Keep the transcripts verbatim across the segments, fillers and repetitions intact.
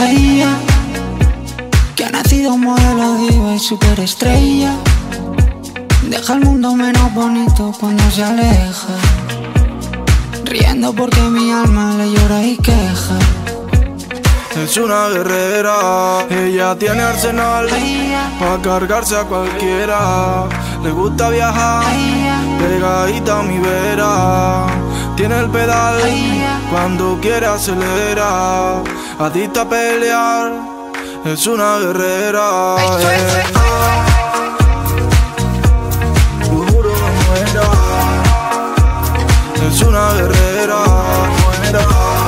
A ella, que ha nacido modelo diva y superestrella, deja el mundo menos bonito cuando se aleja, riendo porque mi alma le llora y queja. Es una guerrera, ella tiene arsenal pa' cargarse a cualquiera. Le gusta viajar, pegadita a mi vera. Tiene el pedal, cuando quiere acelera. Adicta a pelear, es una guerrera. eh. Lo juro que muera, es una guerrera, muera.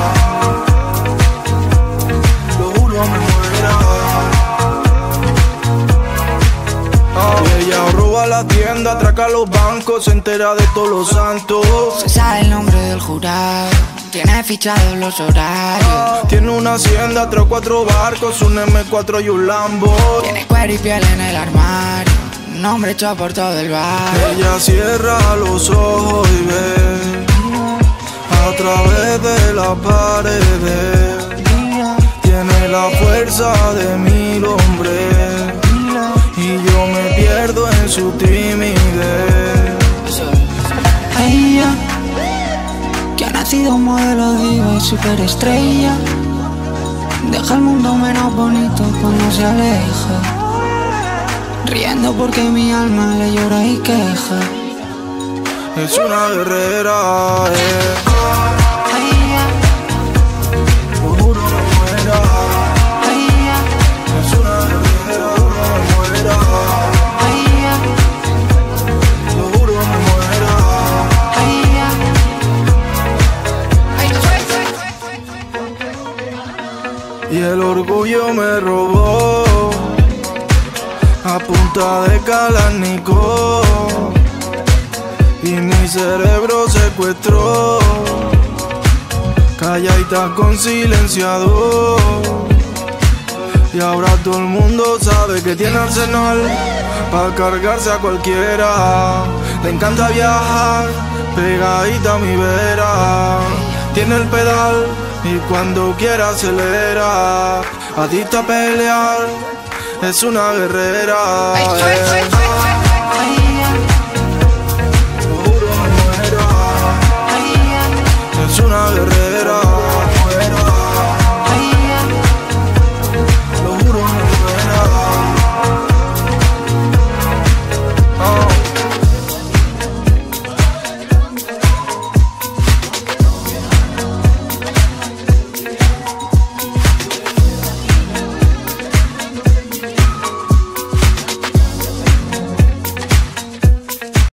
Ella roba la tienda, atraca los bancos, se entera de todos los santos. Se sabe el nombre del jurado, tiene fichados los horarios. Tiene una hacienda, tres o cuatro barcos, un eme cuatro y un Lambo. Tiene cuero y piel en el armario, un hombre hecho por todo el barrio. Ella cierra los ojos y ve a través de las paredes. Tiene la fuerza de mil hombres y yo me pierdo en su timidez. A ella, que ha nacido modelo diva y superestrella, deja el mundo menos bonito cuando se aleja, riendo porque mi alma le llora y queja. Es una guerrera, eh. Y el orgullo me robó a punta de Kalashnikov y mi cerebro secuestró, calladita con silenciador. Y ahora todo el mundo sabe que tiene arsenal para cargarse a cualquiera. Le encanta viajar, pegadita a mi vera. Tiene el pedal y cuando quiera acelera. Adicta a pelear, es una guerrera. Ay, ay, ay, ay, ay.